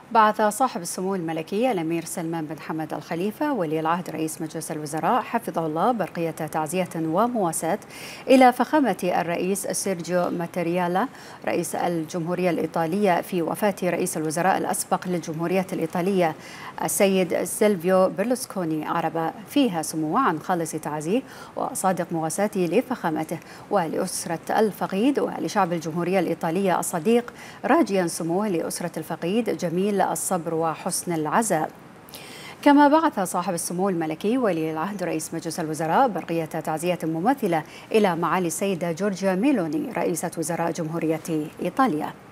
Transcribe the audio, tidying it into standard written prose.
بعث صاحب السمو الملكي الأمير سلمان بن حمد الخليفة ولي العهد رئيس مجلس الوزراء حفظه الله برقية تعزية ومواساة إلى فخامة الرئيس سيرجيو ماتريالا رئيس الجمهورية الإيطالية في وفاة رئيس الوزراء الأسبق للجمهورية الإيطالية السيد سيلفيو بيرلوسكوني، عرب فيها سموه عن خالص تعزيه وصادق مواساته لفخامته ولأسرة الفقيد ولشعب الجمهورية الإيطالية الصديق، راجيا سموه لأسرة الفقيد جميل الصبر وحسن العزاء. كما بعث صاحب السمو الملكي ولي العهد رئيس مجلس الوزراء برقية تعزية مماثلة إلى معالي السيدة جورجيا ميلوني رئيسة وزراء جمهورية إيطاليا.